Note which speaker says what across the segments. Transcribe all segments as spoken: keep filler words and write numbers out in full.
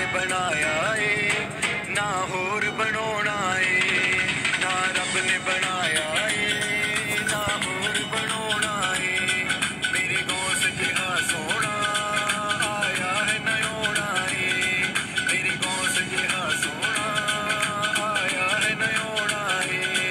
Speaker 1: ने बनाया ए ना होर बनाना ए, ना रब ने बनाया ए ना होर बनाना ए। मेरे गौस जिहा सोना आया है नयोना ए, मेरी गौस जिहा सोना आया है नयोना ए।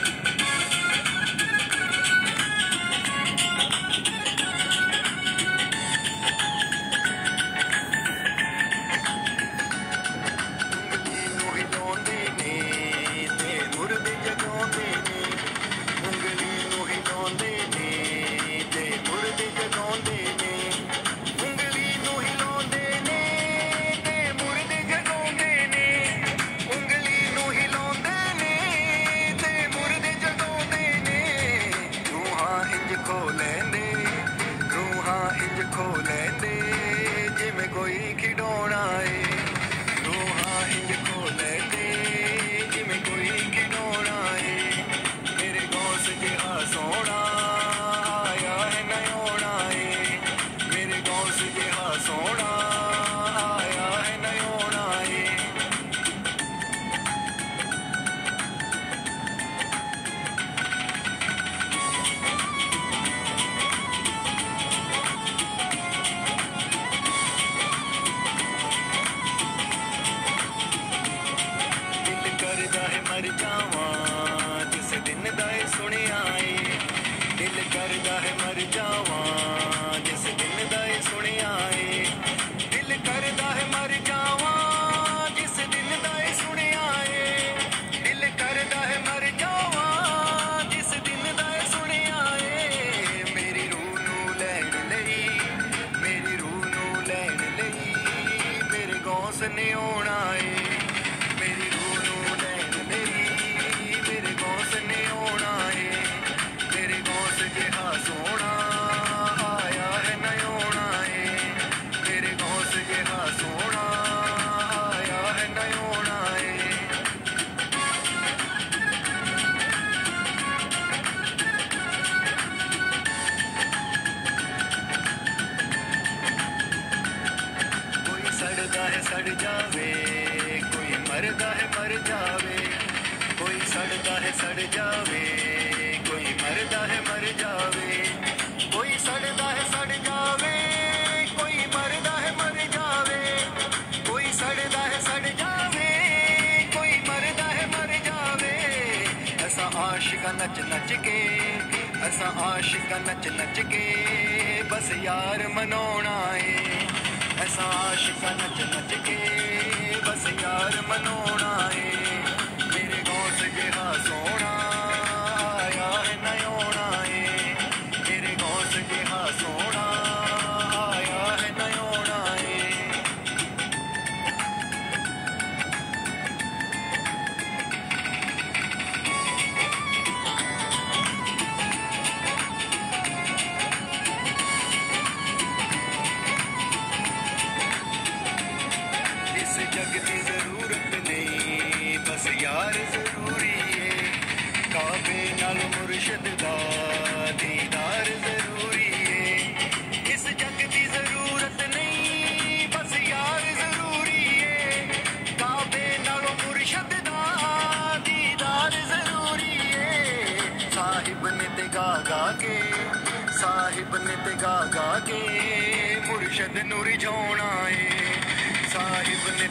Speaker 1: मर जावा जिस दिन दाए सुनिया ए, दिल करदा है मर जावा जिस दिन दाए सुनिया ए, दिल करदा है मर जावा जिस दिन दाए सुनिया ए, दिल करदा है मर जावा जिस दिन दाए सुनिया ए। मेरी रूह नू लैण लई, मेरी रूह नू लैण लई मेरे गौस ने आउणा ए, मेरी रूह नू सोना आया है नयोना ए, मेरे गौस जिहा सोना आया है नयोना ए। कोई सड़दा है सड़ जावे, कोई मरदा है मर जावे, कोई सड़दा है सड़ जावे, कोई मरदा है मर जावे, कोई सड़दा है सड़ जावे, कोई मरदा है मर जावे, कोई सड़दा है सड़ जावे, कोई मरदा है मर जावे। ऐसा आशिका नच नच के, ऐसा आशिका नच नच के बस यार मनोना ए, ऐसा आशिका नच नच के बस यार मनोना ए। मेरे गौस जिहा सोना आया है नयोना ए, मेरे गौस जिहा सोना आया है नयोना ए। इस जग की जरूरत नहीं बस यार जरूरी है, काबे नाल मुर्शिद दा दीदार जरूरी है। इस जग की जरूरत नहीं बस यार जरूरी है, काबे नाल मुर्शिद दा दीदार जरूरी है। साहिब ने ते गा गा के, साहिब ने ते गा गा के मुर्शिद नू रिझाउणा है, साहिब ने